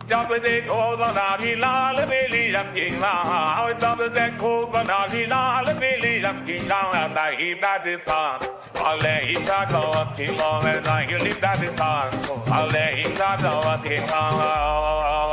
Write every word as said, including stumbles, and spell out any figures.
जब देखो बनारी लाल पीली रंगीला जब देखो बनारी लाल पीली रंगीला नहीं राजस्थान अले ही राजवती मोह नहीं राजस्थान अले ही राजवती